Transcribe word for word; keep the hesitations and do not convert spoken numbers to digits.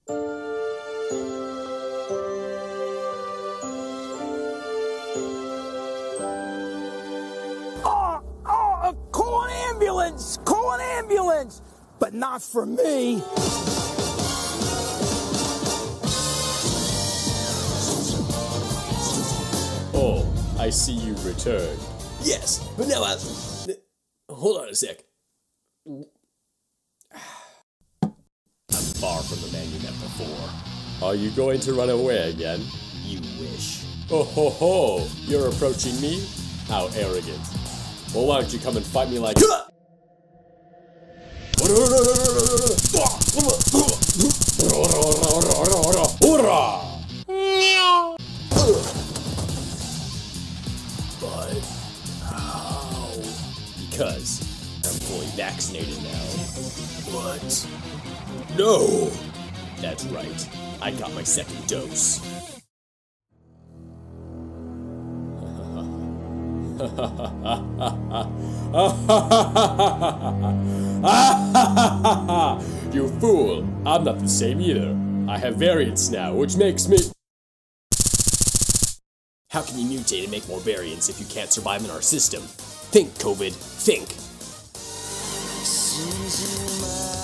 Oh, oh, call an ambulance! Call an ambulance! But not for me. Oh, I see you returned. Yes, but now I... Hold on a sec. I'm far from the man you met before. Are you going to run away again? You wish. Oh ho ho! You're approaching me? How arrogant. Well, why don't you come and fight me like... But how? Because I'm fully vaccinated now. What? No! That's right. I got my second dose. You fool! I'm not the same either. I have variants now, which makes me... How can you mutate and make more variants if you can't survive in our system? Think, COVID. Think!